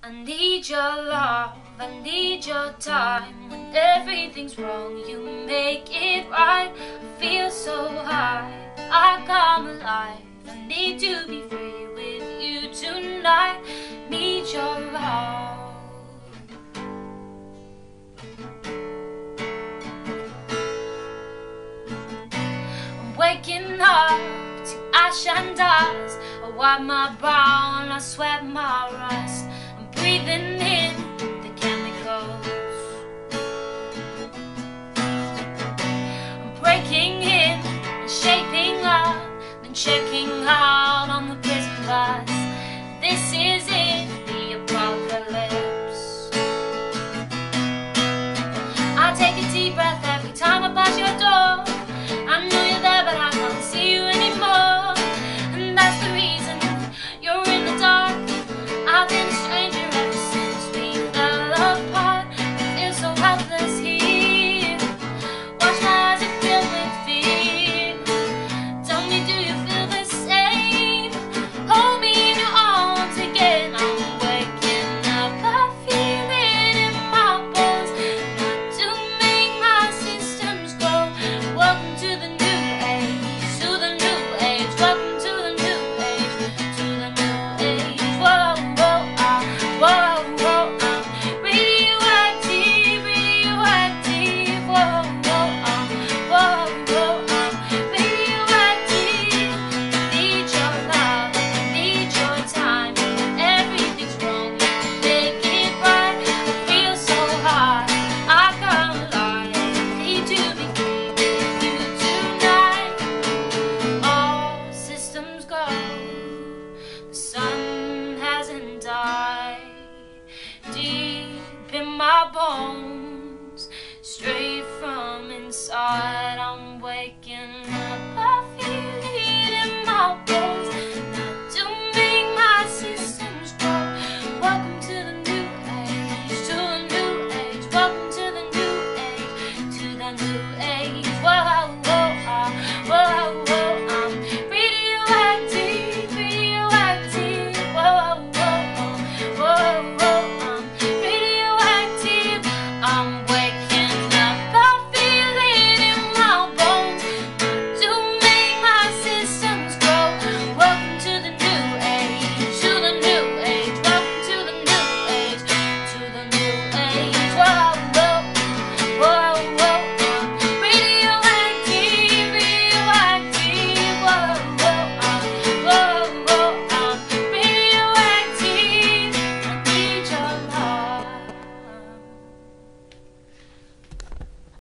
I need your love, I need your time. When everything's wrong, you make it right. I feel so high, I come alive. I need to be free with you tonight. Need your love. I'm waking up to ash and dust. I wipe my brow and I sweat my rust. I'm breathing in the chemicals. I'm breaking in and shaping up, then checking out on the prison bus. This is it.